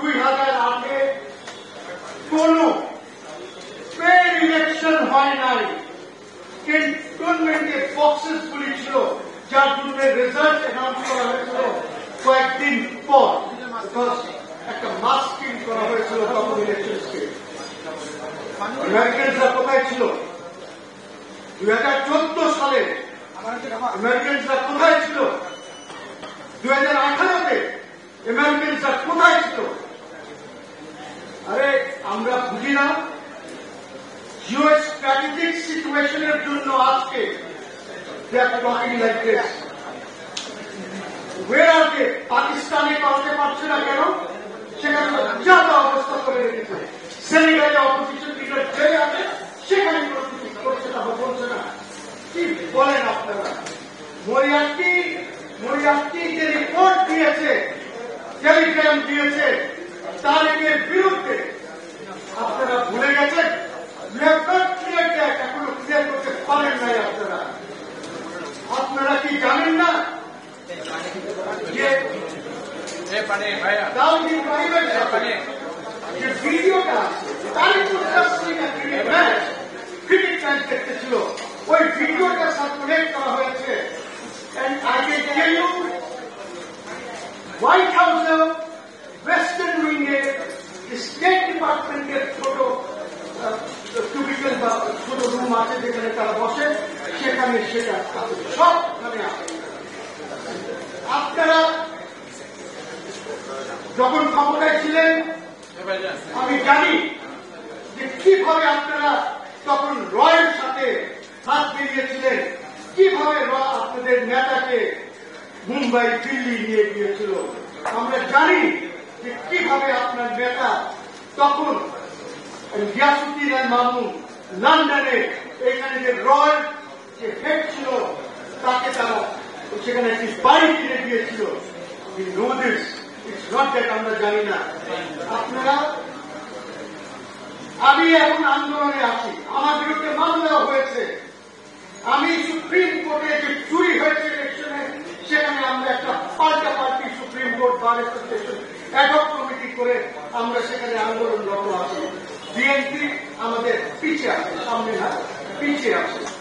2008 কোন paid election হয় নাই, ক্যান্টনমেন্টে বক্সেস গুলি ছিল, যার জন্য রেজাল্ট অ্যানাউন্স করা হয়েছিল কয়েকদিন পর। একটা মাস্কিং করা হয়েছিল তখন ইলেকশনকে। আমেরিকানরা কোথায় ছিল 2014 সালে? আমেরিকানরা কোথায় ছিল 2018-তে? আমেরিকানরা কোথায় ছিল? আরে আমরা বুঝি না জিও স্ট্র্যাটেজিক সিচুয়েশনের জন্য আজকে পাকিস্তানে পাঠাতে পারছে না কেন? সেখানে যা অবস্থা করে রেখেছে। সেনেগালে অপোজিশন লিডার জেলে আছে, সেখানে করছে না, বলছে না। কি বলেন আপনারা? মরিয়ার্টি যে রিপোর্ট দিয়েছে, টেলিগ্রাম দিয়েছে তারেকের বিরুদ্ধে, আপনারা ভুলে গেছেন? এখনো ক্লিয়ার করতে পারেন নাই আপনারা। আপনারা কি জানেন না যে ভিডিওটা আছে, ক্রিকেট ম্যাচ দেখতেছিল, ওই ভিডিওটা সার্কুলেট করা হয়েছে। হোয়াইট হাউসে ওয়েস্টার্ন উইংয়ে স্টেট ডিপার্টমেন্টের ছোট কিউবিকল বা ছোট রুম আছে যেখানে তারা বসে, সেখানে সেটা সবখানে আছে। আপনারা যখন ক্ষমতায় ছিলেন আমি জানি যে কিভাবে আপনারা তখন রয়ের সাথে হাত মিলিয়েছিলেন, কিভাবে আপনাদের নেতাকে মুম্বাই দিল্লি নিয়ে গিয়েছিল। আমরা জানি যে কিভাবে আপনার নেতা তখন গিয়াসুদ্দিন আর মামুন লন্ডনে এখানে যে রয়ের যে হেড ছিল তাকে তারা সেখানে একটি বাড়ি কিনে দিয়েছিল। আমরা জানি না। আপনারা, আমি এখন আন্দোলনে আছি, আমার বিরুদ্ধে মামলা হয়েছে। আমি সুপ্রিম কোর্টে যে চুরি হয়েছে ইলেকশনে, সেখানে আমরা একটা পাল্টাপাল্টি Supreme Court Bar Association adhoc committee করে আমরা সেখানে আন্দোলনরত আছি। বিএনপি আমাদের পিছিয়ে আছে, সামনে না, পিছিয়ে আছে।